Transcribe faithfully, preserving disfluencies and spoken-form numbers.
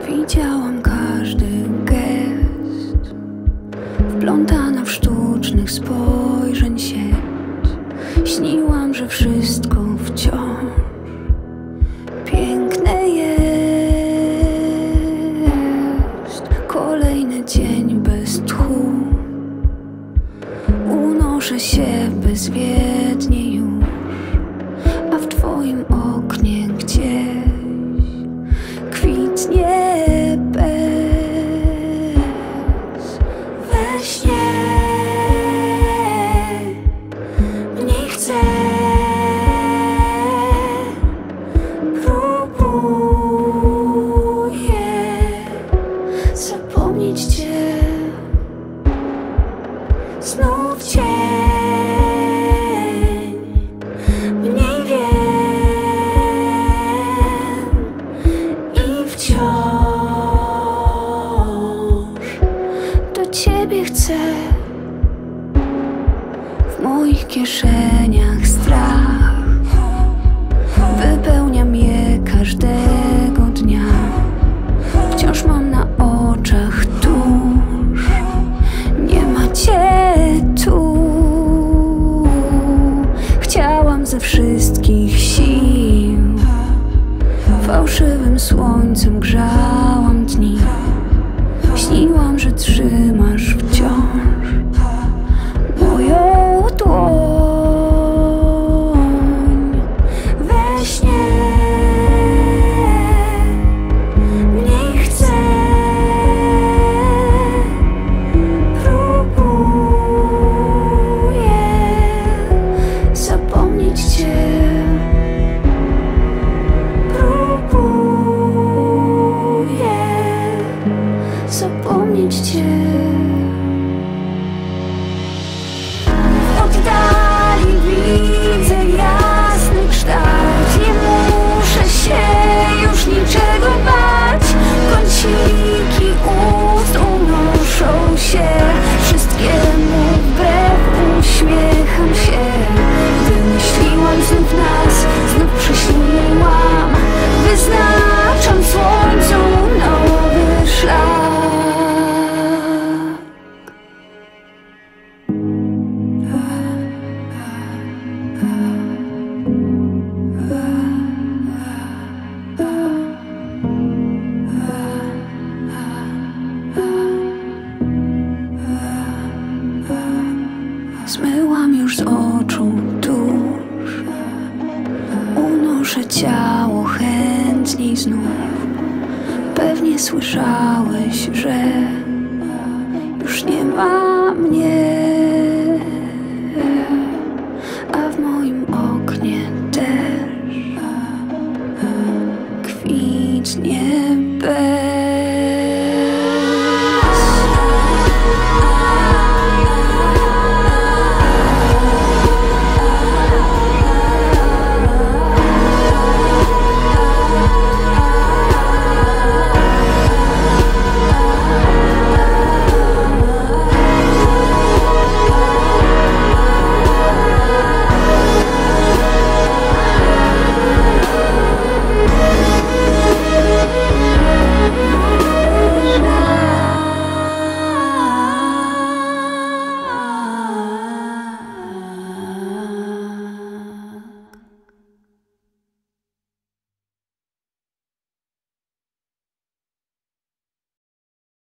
Widziałam każdy gest, wplątana w sztucznych spojrzeń sieć. Śniłam, że wszystko wciąż piękne jest. Kolejny dzień bez tchu, unoszę się bezwiednie już, a w twoim oknie gdzieś kwitnie bez. We śnie mniej chcę, próbuję zapomnieć cię. Znów cień, mniej wiem i wciąż do ciebie chcę. W moich kieszeniach strach wypełnia mnie każdego dnia. Wciąż mam na oczach tusz, nie ma cię tu. Chciałam ze wszystkich sił, fałszywym słońcem grzałam dni. Śniłam, że trzymasz wciąż moją dłoń. We śnie mniej chcę, próbuję zapomnieć cię. Próbuję zapomnieć cię. W oddali widzę jasny kształt. Nie muszę się już niczego bać. Kąciki ust unoszą się, wszystkiemu wbrew uśmiecham się. Wymyśliłam znów nas, znów prześniłam. Wyznaczam słońcu nowy szlak. Zmyłam już z oczu tusz, unoszę ciało chętniej znów. Pewnie słyszałeś, że już nie ma mnie, a w moim oknie też kwitnie bez.